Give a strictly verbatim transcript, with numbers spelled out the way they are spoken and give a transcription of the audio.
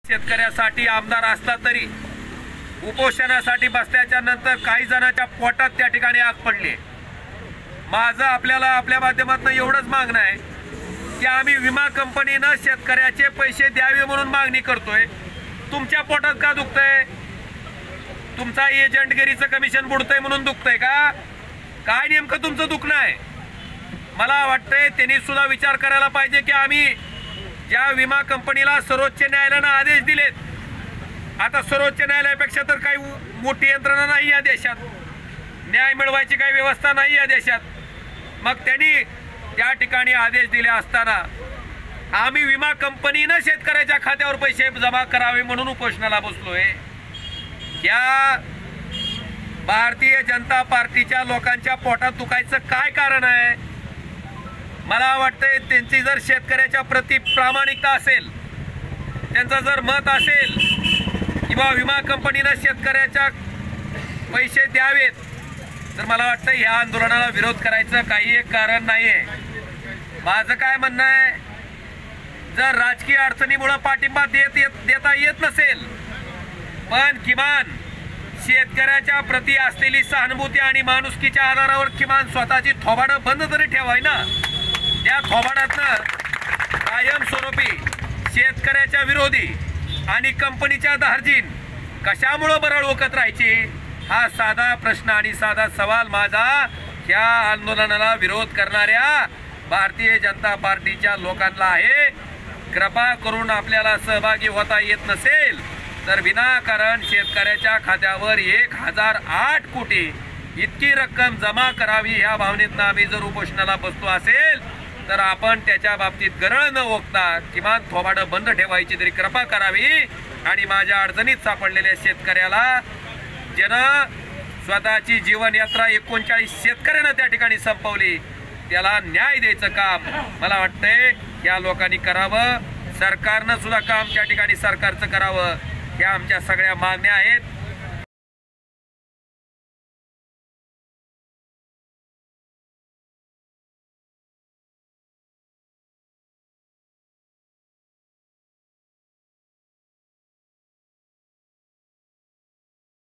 शेतकऱ्यासाठी आमदार असला तरी उपोषणासाठी बसल्याच्या नंतर काही जणांच्या पोटात त्या ठिकाणी आग पडली। माझं आपल्याला आपल्या माध्यमातून एवढंच मागणं आहे की आम्ही विमा कंपनीनं शेतकऱ्याचे पैसे द्यावे म्हणून मागणी करतोय। तुमच्या पोटात का दुखतंय? तुमचा एजंटगिरीचं कमिशन बुडतंय म्हणून दुखतंय का? काय नेमकं तुमचं दुखणं आहे? मला वाटतंय त्यांनी सुद्धा विचार करायला पाहिजे की आम्ही ज्या विमा कंपनीला सर्वोच्च न्यायालयानं आदेश दिलेत, आता सर्वोच्च न्यायालयापेक्षा तर काही मोठी यंत्रणा नाही या देशात, न्याय मिळवायची काही व्यवस्था नाही या देशात। मग त्यांनी त्या ठिकाणी आदेश दिले असताना आम्ही विमा कंपनीनं शेतकऱ्याच्या खात्यावर पैसे जमा करावे म्हणून उपोषणाला बसलोय। या भारतीय जनता पार्टीच्या लोकांच्या पोटात दुखायचं काय कारण आहे? मला वाटतंय त्यांची जर शेतकऱ्याच्या प्रति प्रामाणिकता असेल, त्यांचं जर मत असेल किंवा विमा कंपनीनं शेतकऱ्याच्या पैसे द्यावेत, तर मला वाटतं ह्या आंदोलनाला विरोध करायचं काही एक कारण नाही आहे। माझं काय म्हणणं आहे, जर राजकीय अडचणीमुळे पाठिंबा देत येत देता येत नसेल, पण किमान शेतकऱ्याच्या प्रति असलेली सहानुभूती आणि माणुसकीच्या आधारावर किमान स्वतःची थोबाडं बंद तरी ठेवाय ना। त्या थोबाडातनं कायमस्वरूपी शेतकऱ्याच्या विरोधी आणि कंपनीच्या धार्जिन कशामुळे बरळ ओकत राहायची, हा साधा प्रश्न आणि साधा सवाल माझा या आंदोलनाला विरोध करणाऱ्या भारतीय जनता पार्टीच्या लोकांना आहे। कृपा करून आपल्याला सहभागी होता येत नसेल तर विनाकारण शेतकऱ्याच्या खात्यावर एक हजार आठ कोटी इतकी रक्कम जमा करावी ह्या भावनेतनं आम्ही जर उपोषणाला बसलो असेल तर आपण त्याच्या बाबतीत गरळ न ओकता किमान थोबाडं बंद ठेवायची तरी कृपा करावी आणि माझ्या अडचणीत सापडलेल्या शेतकऱ्याला ज्यानं स्वतःची जीवनयात्रा एकोणचाळीस शेतकऱ्यांना त्या ठिकाणी संपवली त्याला न्याय द्यायचं काम मला वाटतंय या लोकांनी करावं। सरकारनं सुद्धा काम त्या ठिकाणी सरकारचं करावं। ह्या आमच्या सगळ्या मागण्या आहेत।